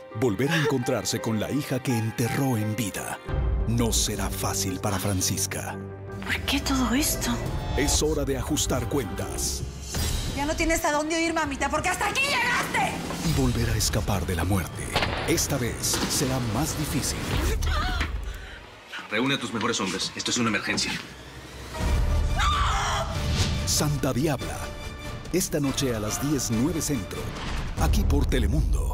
Volver a encontrarse con la hija que enterró en vida no será fácil para Francisca. ¿Por qué todo esto? Es hora de ajustar cuentas. Ya no tienes a dónde ir, mamita, porque hasta aquí llegaste. Y volver a escapar de la muerte. Esta vez será más difícil. Reúne a tus mejores hombres. Esto es una emergencia. Santa Diabla. Esta noche a las 10:09 Centro. Aquí por Telemundo.